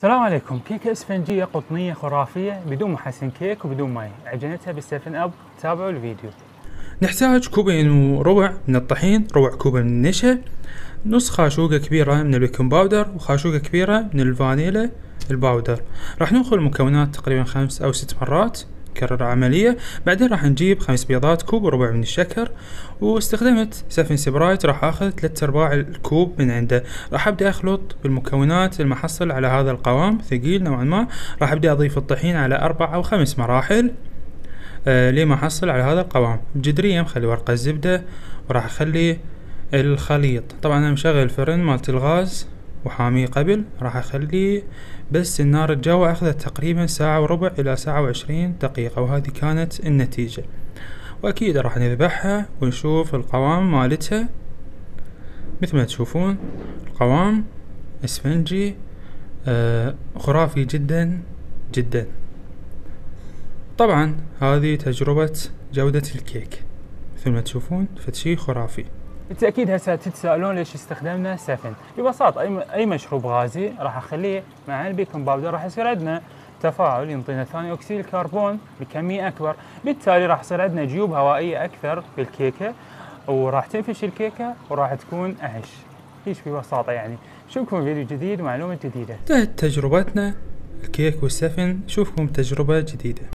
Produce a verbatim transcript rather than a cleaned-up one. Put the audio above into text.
السلام عليكم. كيكة اسفنجية قطنية خرافية بدون محسن كيك وبدون ماي، عجنتها بالسفن اب. تابعوا الفيديو. نحتاج كوبين وربع من الطحين، ربع كوب من النشا، نص خاشوقة كبيرة من البيكنج باودر، وخاشوقة كبيرة من الفانيلا الباودر. راح ننخل المكونات تقريبا خمس او ست مرات، كرر العملية. بعدين راح نجيب خمس بيضات، كوب وربع من الشكر، واستخدمت سفن سبرايت راح اخذ ثلاث ارباع الكوب من عنده. راح ابدا اخلط بالمكونات المحصل على هذا القوام ثقيل نوعا ما. راح ابدا اضيف الطحين على اربع او خمس مراحل آه لما احصل على هذا القوام. جدريا مخلي ورقة الزبدة، وراح اخلي الخليط. طبعا انا مشغل الفرن مالت الغاز وحاميه قبل. راح اخليه بس النار الجو اخذت تقريبا ساعة وربع الى ساعة وعشرين دقيقة، وهذه كانت النتيجة. واكيد راح نذبحها ونشوف القوام مالتها. مثل ما تشوفون القوام اسفنجي آه خرافي جدا جدا. طبعا هذه تجربة جودة الكيك، مثل ما تشوفون فتشي خرافي. بالتأكيد هسه تتساءلون ليش استخدمنا سفن. ببساطة أي أي مشروب غازي راح أخليه مع البيكنج باودر، راح يصير عندنا تفاعل ينطينا ثاني أكسيد الكربون بكمية أكبر، بالتالي راح يصير عندنا جيوب هوائية أكثر بالكيكة، وراح تنفش الكيكة وراح تكون أهش. هيش ببساطة يعني. نشوفكم فيديو جديد ومعلومة جديدة. انتهت تجربتنا الكيك والسفن، شوفكم تجربة جديدة.